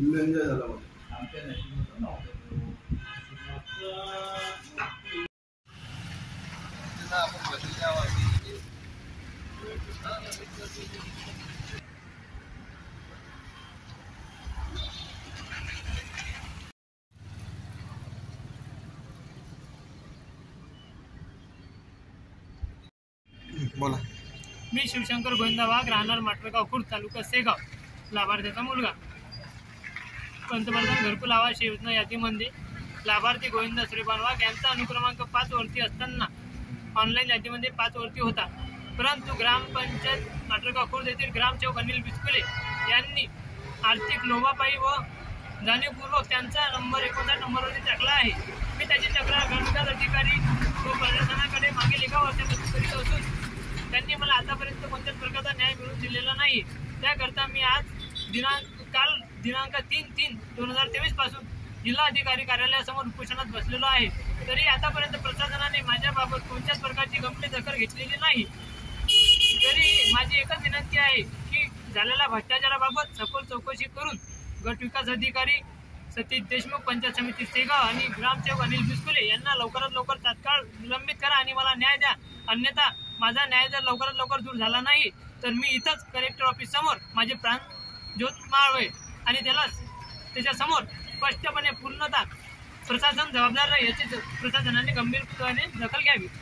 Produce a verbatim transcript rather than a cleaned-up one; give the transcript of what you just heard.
फुल enjoy झाला मला. बोला. मी शिवशंकर गोविंदा वाघ, राहणार माटरगाव खुर्द, तालुका सेगाव, लाभार्थ्याचा मुलगा. पंतप्रधान घरकुल आवास योजना यादीमध्ये लाभार्थी गोविंदा श्रीपान वाघ यांचा अनुक्रमांक पाच वरती असताना ऑनलाईन यादीमध्ये पाच वरती होता. परंतु ग्रामपंचायत माटरगाव खुर्द येथील ग्रामसेवक अनिल बिस्कुले यांनी आर्थिक लोभापायी व जाणीवपूर्वक त्यांचा नंबर एकोणसाठ नंबरवरती टाकला आहे. मी त्याची तक्रार गटविकास अधिकारी व प्रशासनाकडे मागील एका वर्षापासून करीत असून त्यांनी मला आतापर्यंत कोणत्याच प्रकारचा न्याय मिळवून दिलेला नाही. त्याकरता मी आज दिनांक काल दिनांक तीन तीन दोन हजार तेवीस पासून जिल्हाधिकारी कार्यालयासमोर उपोषणात बसलेलो आहे. तरी आतापर्यंत प्रशासनाने माझ्याबाबत कोणत्याच प्रकारची गंभीर दखल घेतलेली नाही. तरी माझी एकच विनंती आहे की झालेल्या भ्रष्टाचाराबाबत सखोल चौकशी करून गट विकास अधिकारी सतीश देशमुख, पंचायत समिती सेगाव आणि ग्रामसेवक अनिल बिस्कुले यांना लवकरात लवकर तात्काळ निलंबित करा आणि मला न्याय द्या. अन्यथा माझा न्याय जर लवकरात लवकर दूर झाला नाही तर मी इथंच कलेक्टर ऑफिस समोर माझे प्राण ज्योत माळवे आणि त्याला त्याच्यासमोर स्पष्टपणे पूर्णतः प्रशासन जबाबदार याची प्रशासनाने गंभीरपणे दखल घ्यावी.